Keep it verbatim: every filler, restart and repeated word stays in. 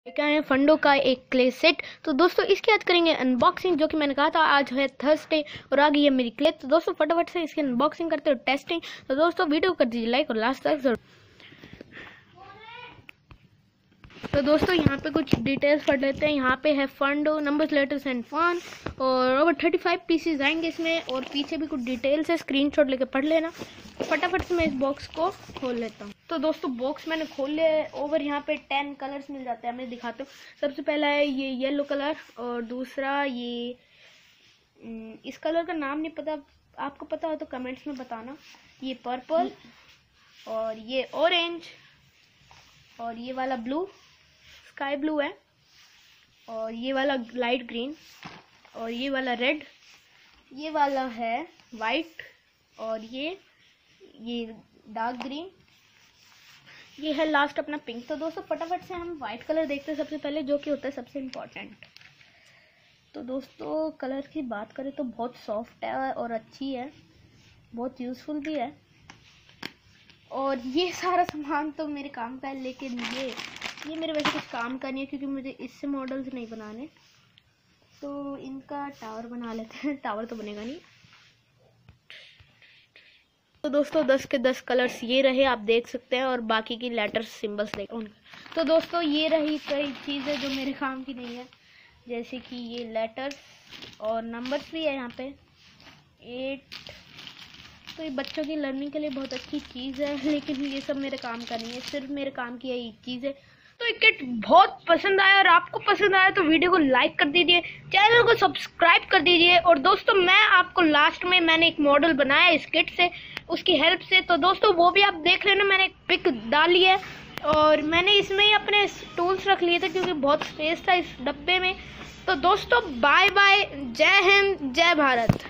क्या है फंडो का एक क्ले सेट। तो दोस्तों इसकी आज करेंगे अनबॉक्सिंग, जो कि मैंने कहा था आज है थर्सडे और आ गई है मेरी क्ले। तो दोस्तों फटाफट से इसकी अनबॉक्सिंग करते हो टेस्टिंग। तो दोस्तों वीडियो कर दीजिए लाइक और लास्ट तक जरूर। तो दोस्तों यहाँ पे कुछ डिटेल्स पढ़ लेते हैं। यहाँ पे है फंडो नंबर्स लेटर्स एंड फन और ओवर थर्टी फाइव पीसीज आएंगे इसमें, और पीछे भी कुछ डिटेल्स है, स्क्रीनशॉट लेके पढ़ लेना। फटाफट से मैं इस बॉक्स को खोल लेता हूँ। तो दोस्तों बॉक्स मैंने खोल लिया है। ओवर यहाँ पे टेन कलर्स मिल जाते हैं, मैं दिखाता हूँ। सबसे पहला है ये येलो कलर, और दूसरा ये इस कलर का नाम नहीं पता, आपको पता हो तो कमेंट्स में बताना। ये पर्पल, और ये ऑरेंज, और ये वाला ब्लू स्काई ब्लू है, और ये वाला लाइट ग्रीन, और ये वाला रेड, ये वाला है वाइट, और ये ये डार्क ग्रीन, ये है लास्ट अपना पिंक। तो दोस्तों फटाफट से हम वाइट कलर देखते हैं सबसे पहले, जो कि होता है सबसे इम्पोर्टेंट। तो दोस्तों कलर की बात करें तो बहुत सॉफ्ट है और अच्छी है, बहुत यूज़फुल भी है। और ये सारा सामान तो मेरे काम का है, लेकिन ये ये मेरे वैसे कुछ काम का नहीं है, क्योंकि मुझे इससे मॉडल्स नहीं बनाने। तो इनका टावर बना लेते हैं। टावर तो बनेगा नहीं। तो दोस्तों दस के दस कलर्स ये रहे, आप देख सकते हैं, और बाकी की लेटर्स सिंबल्स देख उनका। तो दोस्तों ये रही कई चीज़ें जो मेरे काम की नहीं है, जैसे कि ये लेटर्स और नंबर्स भी है यहाँ पे एट। तो ये बच्चों की लर्निंग के लिए बहुत अच्छी चीज़ है, लेकिन ये सब मेरे काम का नहीं है, सिर्फ मेरे काम की यही चीज़ है। तो ये किट बहुत पसंद आया, और आपको पसंद आया तो वीडियो को लाइक कर दीजिए, चैनल को सब्सक्राइब कर दीजिए। और दोस्तों मैं आपको लास्ट में मैंने एक मॉडल बनाया इस किट से, उसकी हेल्प से। तो दोस्तों वो भी आप देख लेना, मैंने एक पिक डाली है, और मैंने इसमें ही अपने टूल्स रख लिए थे क्योंकि बहुत स्पेस था इस डब्बे में। तो दोस्तों बाय बाय, जय हिंद, जय भारत।